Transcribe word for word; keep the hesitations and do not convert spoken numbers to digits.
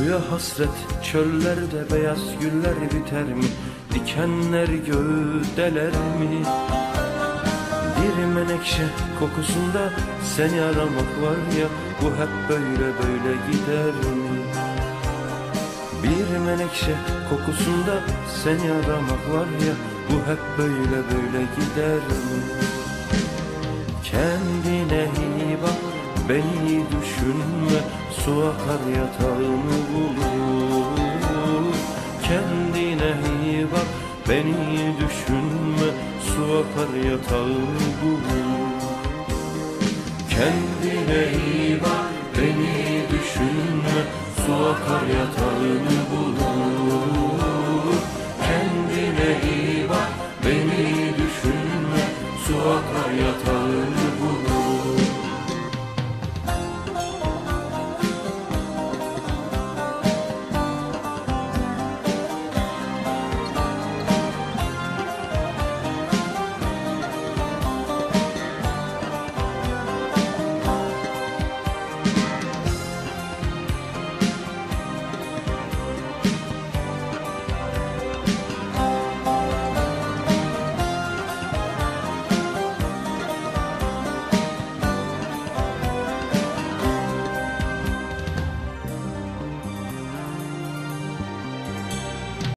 Suya hasret çöllerde beyaz güller biter mi? Dikenler göğü deler mi? Bir menekşe kokusunda seni aramak var ya, bu hep böyle böyle gider mi? Bir menekşe kokusunda seni aramak var ya, bu hep böyle böyle gider mi? Kendine iyi bak, beni düşünme, su akar yatağını bulur. Kendine iyi bak, beni düşünme, su akar yatağını bulur. Kendine iyi bak, beni düşünme, su akar yatağını